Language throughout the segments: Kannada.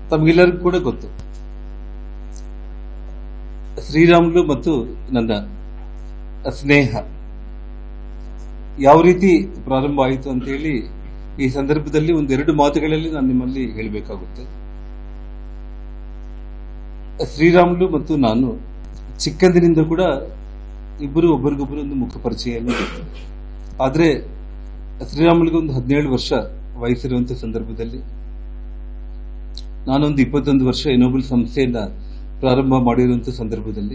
ತಮಗೆಲ್ಲರಿಗೂ ಕೂಡ ಗೊತ್ತು, ಶ್ರೀರಾಮುಲು ಮತ್ತು ನನ್ನ ಸ್ನೇಹ ಯಾವ ರೀತಿ ಪ್ರಾರಂಭ ಆಯಿತು ಅಂತ ಹೇಳಿ ಈ ಸಂದರ್ಭದಲ್ಲಿ ಒಂದೆರಡು ಮಾತುಗಳಲ್ಲಿ ನಾನು ನಿಮ್ಮಲ್ಲಿ ಹೇಳಬೇಕಾಗುತ್ತೆ. ಶ್ರೀರಾಮುಲು ಮತ್ತು ನಾನು ಚಿಕ್ಕಂದಿನಿಂದ ಕೂಡ ಇಬ್ಬರು ಒಬ್ಬರಿಗೊಬ್ಬರು ಒಂದು ಮುಖ ಪರಿಚಯನೂ ಇತ್ತು. ಆದರೆ ಶ್ರೀರಾಮುಲಿಗೆ ಒಂದು 17 ವರ್ಷ ವಯಸ್ಸಿರುವಂತಹ ಸಂದರ್ಭದಲ್ಲಿ ನಾನೊಂದು 21 ವರ್ಷ ಎನೋಬಲ್ ಸಂಸ್ಥೆಯನ್ನ ಪ್ರಾರಂಭ ಮಾಡಿರುವಂತಹ ಸಂದರ್ಭದಲ್ಲಿ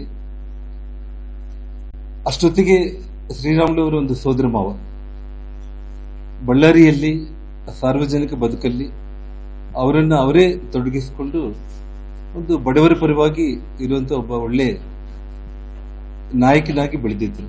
ಅಷ್ಟೊತ್ತಿಗೆ ಶ್ರೀರಾಮುಲು ಅವರ ಒಂದು ಸೋದರ ಮಾವ ಬಳ್ಳಾರಿಯಲ್ಲಿ ಸಾರ್ವಜನಿಕ ಬದುಕಲ್ಲಿ ಅವರೇ ತೊಡಗಿಸಿಕೊಂಡು ಒಂದು ಬಡವರ ಪರವಾಗಿ ಇರುವಂತಹ ಒಬ್ಬ ಒಳ್ಳೆ ನಾಯಕನಾಗಿ ಬೆಳೆದಿದ್ರು.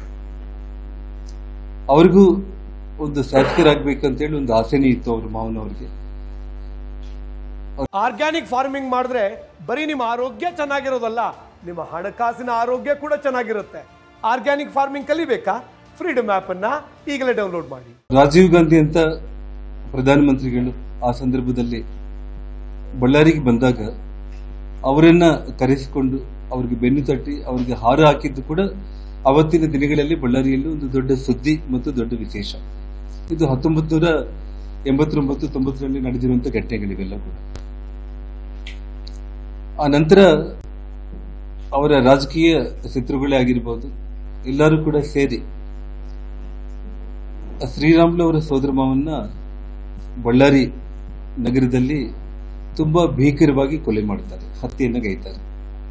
ಅವ್ರಿಗೂ ಒಂದು ಶಾಸಕರಾಗಬೇಕಂತೇಳಿ ಒಂದು ಆಸೆನೇ ಇತ್ತು ಅವ್ರ ಮಾವನವ್ರಿಗೆ. ಆರ್ಗ್ಯಾನಿಕ್ ಫಾರ್ಮಿಂಗ್ ಮಾಡಿದ್ರೆ ಬರೀ ನಿಮ್ಮ ಆರೋಗ್ಯ ಚೆನ್ನಾಗಿರೋದಲ್ಲ, ನಿಮ್ಮ ಹಣಕಾಸಿನ ಆರೋಗ್ಯ ಕೂಡ ಚೆನ್ನಾಗಿರುತ್ತೆ. ಆರ್ಗ್ಯಾನಿಕ್ ಫಾರ್ಮಿಂಗ್ ಕಲಿಬೇಕಾ? ಫ್ರೀಡಮ್ ಆಪ್ ಅನ್ನ ಈಗಲೇ ಡೌನ್ಲೋಡ್ ಮಾಡಿ. ರಾಜೀವ್ ಗಾಂಧಿ ಅಂತ ಪ್ರಧಾನಮಂತ್ರಿಗಳು ಆ ಸಂದರ್ಭದಲ್ಲಿ ಬಳ್ಳಾರಿಗೆ ಬಂದಾಗ ಅವರನ್ನ ಕರೆಸಿಕೊಂಡು ಅವರಿಗೆ ಬೆನ್ನು ತಟ್ಟಿ ಅವರಿಗೆ ಹಾರ ಹಾಕಿದ್ದು ಕೂಡ ಅವತ್ತಿನ ದಿನಗಳಲ್ಲಿ ಬಳ್ಳಾರಿಯಲ್ಲಿ ಒಂದು ದೊಡ್ಡ ಸುದ್ದಿ ಮತ್ತು ದೊಡ್ಡ ವಿಶೇಷ. ಇದು 1989-90ರಲ್ಲಿ ನಡೆದಿರುವಂತಹ ಘಟನೆಗಳಿವೆಲ್ಲ ಕೂಡ. ಆ ನಂತರ ಅವರ ರಾಜಕೀಯ ಶತ್ರುಗಳೇ ಆಗಿರಬಹುದು, ಎಲ್ಲರೂ ಕೂಡ ಸೇರಿ ಶ್ರೀರಾಮುಲು ಅವರ ಸೋದರ ಮಾವನ್ನ ಬಳ್ಳಾರಿ ನಗರದಲ್ಲಿ ತುಂಬಾ ಭೀಕರವಾಗಿ ಕೊಲೆ ಮಾಡ್ತಾರೆ, ಹತ್ಯೆಯನ್ನ ಗೈತಾರೆ.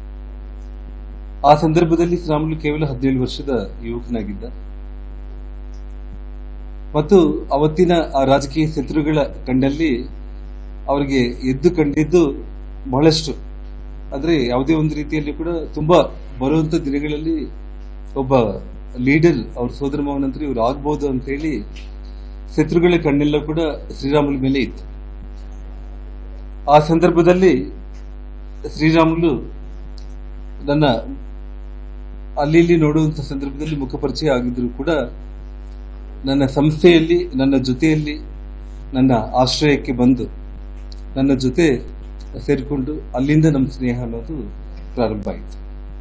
ಆ ಸಂದರ್ಭದಲ್ಲಿ ಶ್ರೀರಾಮುಲು ಕೇವಲ 17 ವರ್ಷದ ಯುವಕನಾಗಿದ್ದ ಮತ್ತು ಅವತ್ತಿನ ಆ ರಾಜಕೀಯ ಶತ್ರುಗಳ ಕಣ್ಣಲ್ಲಿ ಅವರಿಗೆ ಎದ್ದು ಕಂಡಿದ್ದು ಬಹಳಷ್ಟು. ಅಂದ್ರೆ ಯಾವುದೇ ಒಂದು ರೀತಿಯಲ್ಲಿ ಕೂಡ ತುಂಬಾ ಬರುವಂತ ದಿನಗಳಲ್ಲಿ ಒಬ್ಬ ಲೀಡರ್ ಅವ್ರ ಸೋದರ ಮಾವ ನಂತರ ಇವ್ರು ಆಗ್ಬಹುದು ಅಂತ ಹೇಳಿ ಶತ್ರುಗಳ ಕಣ್ಣೆಲ್ಲ ಕೂಡ ಶ್ರೀರಾಮುಲು ಮೇಲೆ ಇತ್ತು. ಆ ಸಂದರ್ಭದಲ್ಲಿ ಶ್ರೀರಾಮುಲು ನನ್ನ ಅಲ್ಲಿ ಇಲ್ಲಿ ನೋಡುವಂತ ಸಂದರ್ಭದಲ್ಲಿ ಮುಖ ಪರಿಚಯ ಆಗಿದ್ರು ಕೂಡ ನನ್ನ ಸಂಸ್ಥೆಯಲ್ಲಿ ನನ್ನ ಜೊತೆಯಲ್ಲಿ ನನ್ನ ಆಶ್ರಯಕ್ಕೆ ಬಂದು ನನ್ನ ಜೊತೆ ಸೇರಿಕೊಂಡು ಅಲ್ಲಿಂದ ನಮ್ಮ ಸ್ನೇಹ ಅನ್ನೋದು ಪ್ರಾರಂಭ ಆಯಿತು.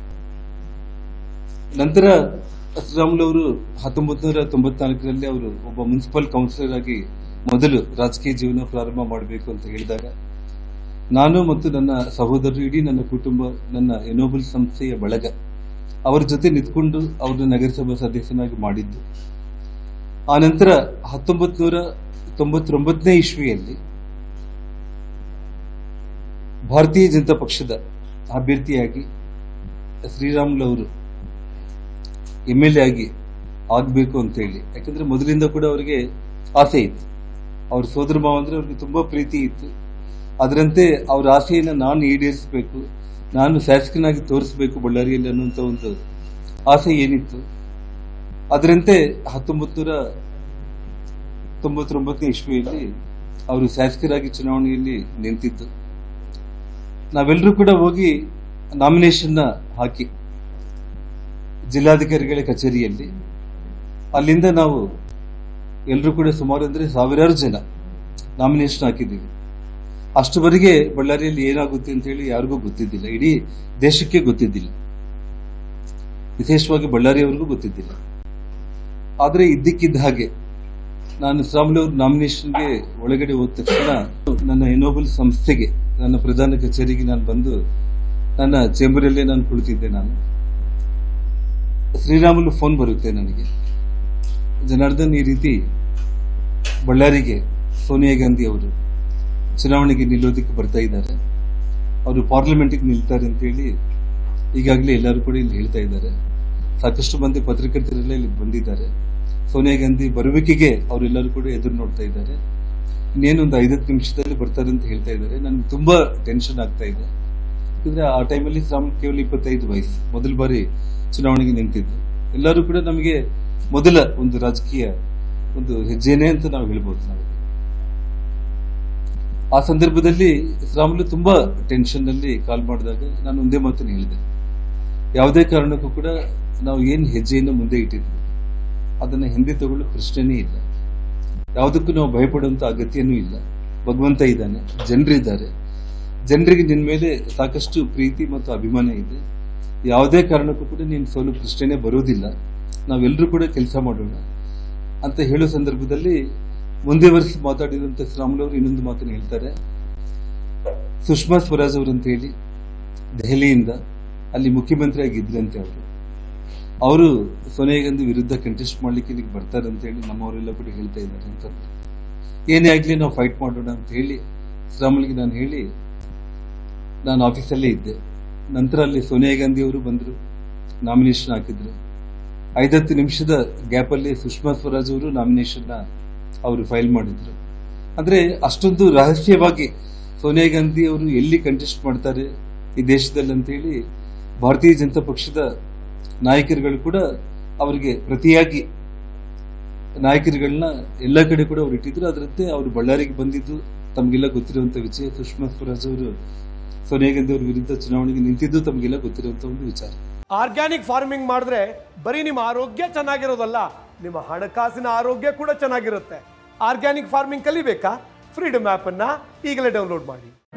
ನಂತರ ಶ್ರೀರಾಮುಲು ಅವರು 1994ರಲ್ಲಿ ಅವರು ಒಬ್ಬ ಮುನ್ಸಿಪಲ್ ಕೌನ್ಸಿಲರ್ ಆಗಿ ಮೊದಲು ರಾಜಕೀಯ ಜೀವನ ಪ್ರಾರಂಭ ಮಾಡಬೇಕು ಅಂತ ಹೇಳಿದಾಗ ನಾನು ಮತ್ತು ನನ್ನ ಸಹೋದರರು, ಇಡೀ ನನ್ನ ಕುಟುಂಬ, ನನ್ನ ಎನೋಬಲ್ ಸಂಸ್ಥೆಯ ಬಳಗ ಅವರ ಜೊತೆ ನಿಂತ್ಕೊಂಡು ಅವ್ರನ್ನ ನಗರಸಭಾ ಸದಸ್ಯನಾಗಿ ಮಾಡಿದ್ದು. ಆ ನಂತರ 1999ನೇ ಇಸ್ವಿಯಲ್ಲಿ ಭಾರತೀಯ ಜನತಾ ಪಕ್ಷದ ಅಭ್ಯರ್ಥಿಯಾಗಿ ಶ್ರೀರಾಮುಲು ಅವರು MLA ಆಗಿ ಆಗಬೇಕು ಅಂತ ಹೇಳಿ, ಯಾಕಂದ್ರೆ ಮೊದಲಿಂದ ಕೂಡ ಅವರಿಗೆ ಆಸೆ ಇತ್ತು. ಅವ್ರ ಸೋದರ ಮಾವ ಅಂದ್ರೆ ಅವ್ರಿಗೆ ತುಂಬಾ ಪ್ರೀತಿ ಇತ್ತು. ಅದರಂತೆ ಅವ್ರ ಆಸೆಯನ್ನ ನಾನು ಈಡೇರಿಸಬೇಕು, ನಾನು ಶಾಸಕನಾಗಿ ತೋರಿಸಬೇಕು ಬಳ್ಳಾರಿಯಲ್ಲಿ ಅನ್ನುವಂತ ಒಂದು ಆಸೆ ಏನಿತ್ತು, ಅದರಂತೆ 1999ನೇ ಇಸ್ವಿಯಲ್ಲಿ ಅವರು ಶಾಸಕರಾಗಿ ಚುನಾವಣೆಯಲ್ಲಿ ನಿಂತಿದ್ದು. ನಾವೆಲ್ಲರೂ ಕೂಡ ಹೋಗಿ ನಾಮಿನೇಷನ್ ಹಾಕಿ ಜಿಲ್ಲಾಧಿಕಾರಿಗಳ ಕಚೇರಿಯಲ್ಲಿ, ಅಲ್ಲಿಂದ ನಾವು ಎಲ್ಲರೂ ಕೂಡ ಸುಮಾರು ಅಂದ್ರೆ ಸಾವಿರಾರು ಜನ ನಾಮಿನೇಷನ್ ಹಾಕಿದ್ದೀವಿ. ಅಷ್ಟುವರೆಗೆ ಬಳ್ಳಾರಿಯಲ್ಲಿ ಏನಾಗುತ್ತೆ ಅಂತ ಹೇಳಿ ಯಾರಿಗೂ ಗೊತ್ತಿದ್ದಿಲ್ಲ, ಇಡೀ ದೇಶಕ್ಕೆ ಗೊತ್ತಿದ್ದಿಲ್ಲ, ವಿಶೇಷವಾಗಿ ಬಳ್ಳಾರಿಯವರಿಗೂ ಗೊತ್ತಿದ್ದಿಲ್ಲ. ಆದರೆ ಇದ್ದಕ್ಕಿದ್ದ ಹಾಗೆ ನಾನು ಶ್ರೀರಾಮುಲು ಅವ್ರ ನಾಮಿನೇಷನ್ಗೆ ಒಳಗಡೆ ಹೋದ ತಕ್ಷಣ ನನ್ನ ಎನೋಬಲ್ ಸಂಸ್ಥೆಗೆ, ನನ್ನ ಪ್ರಧಾನ ಕಚೇರಿಗೆ ನಾನು ಬಂದು ನನ್ನ ಚೇಂಬರಲ್ಲೇ ನಾನು ಕುಳಿತಿದ್ದೆ. ನಾನು ಶ್ರೀರಾಮುಲು ಫೋನ್ ಬರುತ್ತೆ ನನಗೆ, ಜನಾರ್ದನ್ ಈ ರೀತಿ ಬಳ್ಳಾರಿಗೆ ಸೋನಿಯಾ ಗಾಂಧಿ ಅವರು ಚುನಾವಣೆಗೆ ನಿಲ್ಲೋದಕ್ಕೆ ಬರ್ತಾ ಇದ್ದಾರೆ, ಅವರು ಪಾರ್ಲಿಮೆಂಟ್ಗೆ ನಿಲ್ತಾರೆ ಅಂತ ಹೇಳಿ ಈಗಾಗಲೇ ಎಲ್ಲರೂ ಕೂಡ ಇಲ್ಲಿ ಹೇಳ್ತಾ ಇದ್ದಾರೆ. ಸಾಕಷ್ಟು ಮಂದಿ ಪತ್ರಕರ್ತರೆಲ್ಲ ಇಲ್ಲಿ ಬಂದಿದ್ದಾರೆ. ಸೋನಿಯಾ ಗಾಂಧಿ ಬರುವಿಕೆಗೆ ಅವರೆಲ್ಲರೂ ಕೂಡ ಎದುರು ನೋಡ್ತಾ ಇದ್ದಾರೆ. ಇನ್ನೇನೊಂದು 5 ನಿಮಿಷದಲ್ಲಿ ಬರ್ತಾರೆ ಅಂತ ಹೇಳ್ತಾ ಇದ್ದಾರೆ. ನನ್ಗೆ ತುಂಬಾ ಟೆನ್ಷನ್ ಆಗ್ತಾ ಇದೆ. ಯಾಕಂದ್ರೆ ಆ ಟೈಮಲ್ಲಿ ಶ್ರೀರಾಮುಲು ಕೇವಲ 25 ವಯಸ್ಸು, ಮೊದಲ ಬಾರಿ ಚುನಾವಣೆಗೆ ನಿಂತಿದ್ದು. ಎಲ್ಲರೂ ಕೂಡ ನಮಗೆ ಮೊದಲ ಒಂದು ರಾಜಕೀಯ ಒಂದು ಹೆಜ್ಜೆನೆ ಅಂತ ನಾವು ಹೇಳ್ಬೋದು. ನಾವು ಆ ಸಂದರ್ಭದಲ್ಲಿ ಶ್ರೀರಾಮುಲು ತುಂಬಾ ಟೆನ್ಷನ್ ನಲ್ಲಿ ಕಾಲ್ ಮಾಡಿದಾಗ ನಾನು ಒಂದೇ ಮಾತನ್ನು ಹೇಳಿದೆ, ಯಾವುದೇ ಕಾರಣಕ್ಕೂ ಕೂಡ ನಾವು ಏನ್ ಹೆಜ್ಜೆಯನ್ನು ಮುಂದೆ ಇಟ್ಟಿದ್ವಿ ಅದನ್ನ ಹಿಂದೆ ತಗೊಳ್ಳೋ ಪ್ರಶ್ನೆನೇ ಇಲ್ಲ. ಯಾವುದಕ್ಕೂ ನಾವು ಭಯಪಡುವಂತ ಅಗತ್ಯನೂ ಇಲ್ಲ. ಭಗವಂತ ಇದ್ದಾನೆ, ಜನರಿದ್ದಾರೆ, ಜನರಿಗೆ ನಿನ್ನ ಮೇಲೆ ಸಾಕಷ್ಟು ಪ್ರೀತಿ ಮತ್ತು ಅಭಿಮಾನ ಇದೆ. ಯಾವುದೇ ಕಾರಣಕ್ಕೂ ಕೂಡ ನೀನು ಸೋಲು ಪ್ರಶ್ನೆನೇ ಬರೋದಿಲ್ಲ. ನಾವೆಲ್ಲರೂ ಕೂಡ ಕೆಲಸ ಮಾಡೋಣ ಅಂತ ಹೇಳೋ ಸಂದರ್ಭದಲ್ಲಿ ಮುಂದುವರಿಸಿ ಮಾತಾಡಿದಂತ ಶ್ರೀರಾಮುಲು ಅವರು ಇನ್ನೊಂದು ಮಾತನ್ನು ಹೇಳ್ತಾರೆ. ಸುಷ್ಮಾ ಸ್ವರಾಜ್ ಅವರು ಅಂತ ಹೇಳಿ ದೆಹಲಿಯಿಂದ ಅಲ್ಲಿ ಮುಖ್ಯಮಂತ್ರಿ ಆಗಿದ್ರಂತೆ. ಅವರು ಸೋನಿಯಾ ಗಾಂಧಿ ವಿರುದ್ಧ ಕಂಟೆಸ್ಟ್ ಮಾಡ್ಲಿಕ್ಕೆ ಇಲ್ಲಿಗೆ ಬರ್ತಾರೆ ಅಂತ ಹೇಳಿ ನಮ್ಮವರೆಲ್ಲ ಕೂಡ ಹೇಳ್ತಾ ಇದ್ದಾರೆ ಅಂತ. ಏನೇ ಆಗ್ಲಿ ನಾವು ಫೈಟ್ ಮಾಡೋಣ ಅಂತ ಹೇಳಿ ಶ್ರೀರಾಮುಲುಗೆ ನಾನು ಹೇಳಿ ನಾನು ಆಫೀಸಲ್ಲೇ ಇದ್ದೆ. ನಂತರ ಅಲ್ಲಿ ಸೋನಿಯಾ ಗಾಂಧಿ ಅವರು ಬಂದರು, ನಾಮಿನೇಷನ್ ಹಾಕಿದ್ರು. 5-10 ನಿಮಿಷದ ಗ್ಯಾಪ್ ಅಲ್ಲಿ ಸುಷ್ಮಾ ಸ್ವರಾಜ್ ಅವರು ನಾಮಿನೇಷನ್ ಅವರು ಫೈಲ್ ಮಾಡಿದ್ರು. ಅಂದ್ರೆ ಅಷ್ಟೊಂದು ರಹಸ್ಯವಾಗಿ ಸೋನಿಯಾ ಗಾಂಧಿ ಅವರು ಎಲ್ಲಿ ಕಂಟೆಸ್ಟ್ ಮಾಡ್ತಾರೆ ಈ ದೇಶದಲ್ಲಿ ಅಂತ ಹೇಳಿ ಭಾರತೀಯ ಜನತಾ ಪಕ್ಷದ ನಾಯಕರುಗಳು ಕೂಡ ಅವರಿಗೆ ಪ್ರತಿಯಾಗಿ ನಾಯಕರುಗಳನ್ನ ಎಲ್ಲ ಕಡೆ ಕೂಡ ಅವರು ಇಟ್ಟಿದ್ರು. ಅದರಂತೆ ಅವರು ಬಳ್ಳಾರಿಗೆ ಬಂದಿದ್ದು ತಮಗೆಲ್ಲ ಗೊತ್ತಿರುವಂತ ವಿಷಯ. ಸುಷ್ಮಾ ಸ್ವರಾಜ್ ಅವರು ಸೋನಿಯಾ ಗಾಂಧಿ ಅವರ ವಿರುದ್ಧ ಚುನಾವಣೆಗೆ ನಿಂತಿದ್ದು ತಮಗೆಲ್ಲ ಗೊತ್ತಿರುವಂತ ಒಂದು ವಿಚಾರ. ಆರ್ಗ್ಯಾನಿಕ್ ಫಾರ್ಮಿಂಗ್ ಮಾಡಿದ್ರೆ ಬರೀ ನಿಮ್ಮ ಆರೋಗ್ಯ ಚೆನ್ನಾಗಿರೋದಲ್ಲ, ನಿಮ್ಮ ಹಣಕಾಸಿನ ಆರೋಗ್ಯ ಕೂಡ ಚೆನ್ನಾಗಿರುತ್ತೆ. ಆರ್ಗ್ಯಾನಿಕ್ ಫಾರ್ಮಿಂಗ್ ಕಲಿಬೇಕಾ? ಫ್ರೀಡಮ್ ಆಪ್ ಅನ್ನ ಈಗಲೇ ಡೌನ್ಲೋಡ್ ಮಾಡಿ.